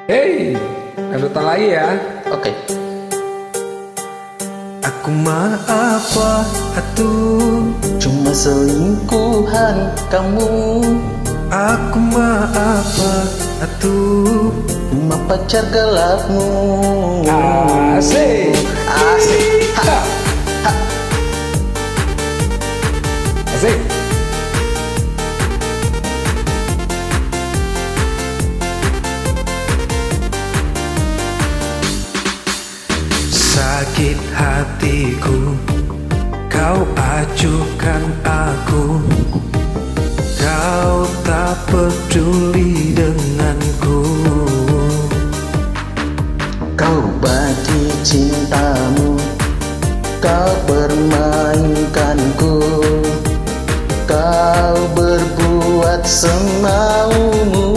Hei, lanjutan lagi ya. Oke. Aku mah apa atuh, Cuma selingkuhan kamu. aku mah apa atuh, Cuma pacar gelapmu. Asik. Asik. Ha. Ha. Asik. sakit hatiku, kau acuhkan aku, kau tak peduli denganku. Kau bagi cintamu, kau permainkanku, kau berbuat semaumu.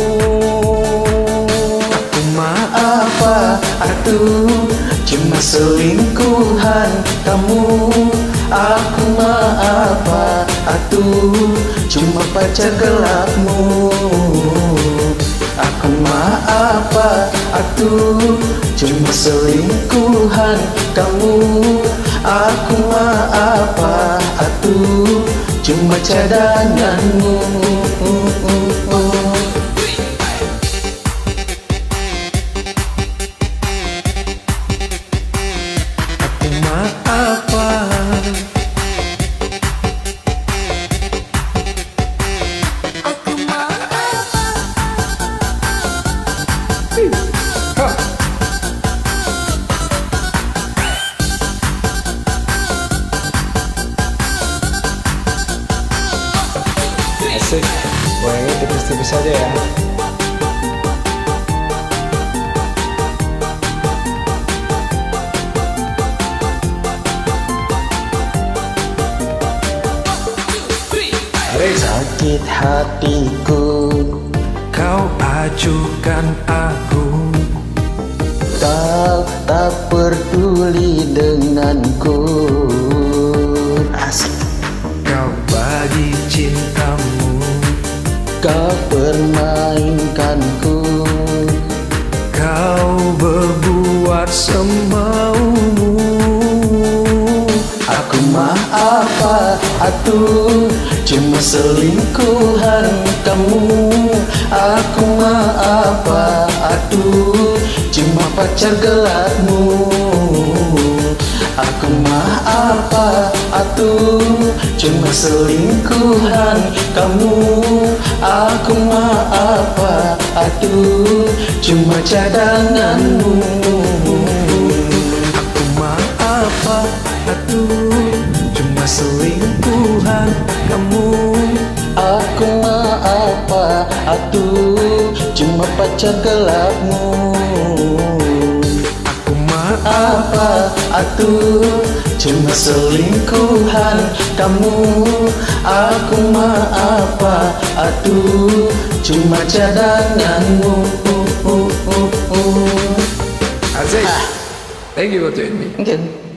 Aku mah Apa atuh, cuma selingkuhan kamu. Aku mah apa atuh, cuma pacar gelapmu. Aku mah apa atuh, cuma selingkuhan kamu. Aku mah apa atuh, cuma cadanganmu. Aku mah apa, Ha. Asik. Goyangnya tipis-tipis saja ya. Arik. Sakit hatiku, kau acuhkan aku, kau tak peduli denganku. Asik. kau bagi cintamu, Kau permainkanku, kau berbuat semaumu. aku mah apa atuh, cuma selingkuhan kamu. Aku mah apa atuh, cuma pacar gelapmu. Aku mah apa atuh, cuma selingkuhan kamu. Aku mah apa atuh, cuma cadanganmu. Aku mah apa atuh, cuma selingkuhan kamu. Aku mah apa atuh, cuma pacar gelapmu. Aku mah Apa atuh, cuma selingkuhan kamu. Aku mah apa atuh, cuma cadanganmu. Asik. Thank you for joining me. Mungkin